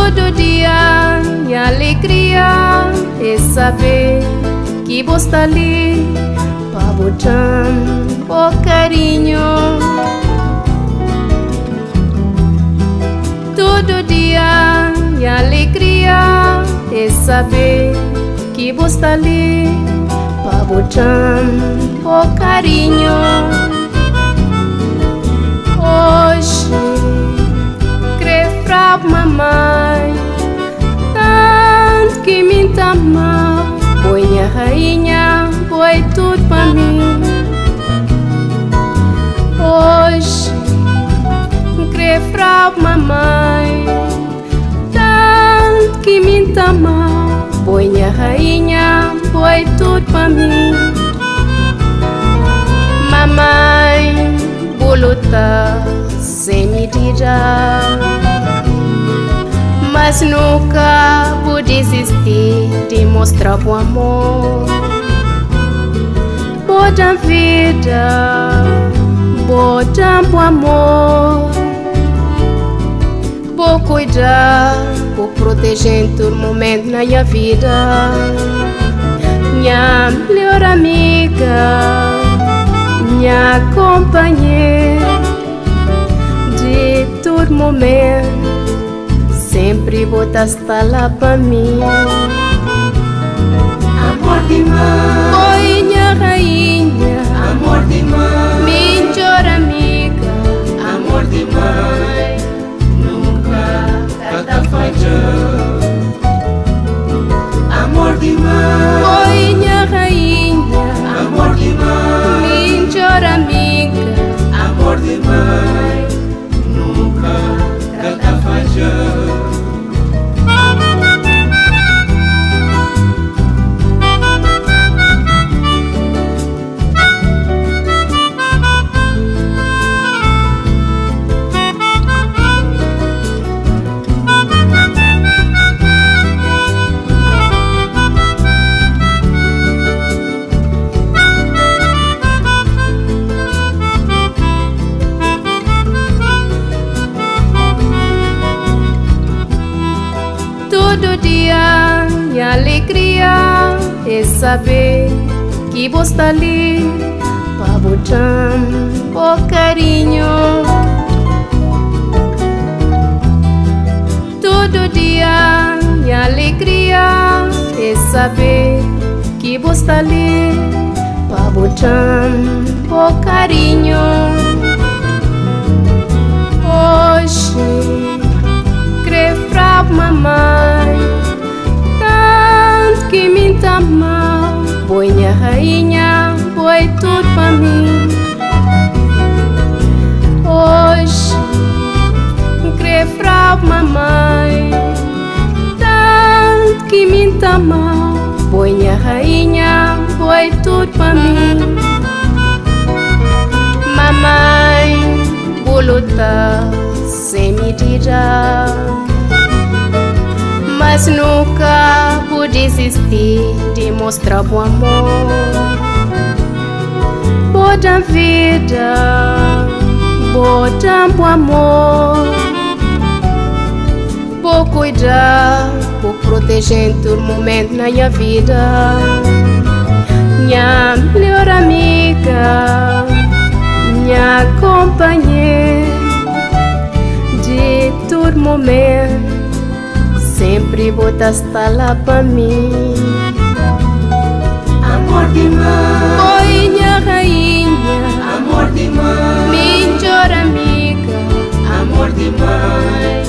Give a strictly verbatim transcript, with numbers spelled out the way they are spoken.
Todo dia minha alegria é saber que você está ali para botar o carinho. Todo dia minha alegria é saber que você está ali para botar o carinho. Hoje creio pra mamãe tanto que me ama, foi minha rainha, foi tudo pra mim. Hoje creio pra mamãe tanto que me ama, foi minha rainha, foi tudo pra mim. Mamãe, vou lutar sem medida, mas nunca vou desistir de mostrar o amor. Bota vida, bota o amor, vou cuidar, vou proteger em todo momento na minha vida. Minha melhor amiga, minha companheira de todo momento, sempre vou estar lá pra mim. Amor de mãe, Oi, minha rainha, amor de mãe, minha melhor amiga, amor de mãe, nunca tá falhando. Amor de mãe, oi, minha rainha, amor de mãe, minha melhor amiga, amor de mãe, nunca tá falhando. Todo dia minha alegria é saber que você está ali para botar o carinho. Todo dia minha alegria é saber que você está ali para botar o carinho. Hoje creio pra mamãe tanto que me ama, foi minha rainha, foi tudo pra mim. Hoje creio pra mamãe tanto que me ama, foi minha rainha, foi tudo pra mim. Mamãe, vou lutar sem medida, mas nunca vou desistir de mostrar o amor. Bota vida, bota o amor, vou cuidar, vou proteger em todo momento na minha vida. Minha melhor amiga, minha companheira de todo momento, sempre vou estar lá pra mim. Amor de mãe, Oi, minha rainha, amor de mãe, minha melhor amiga, amor de mãe,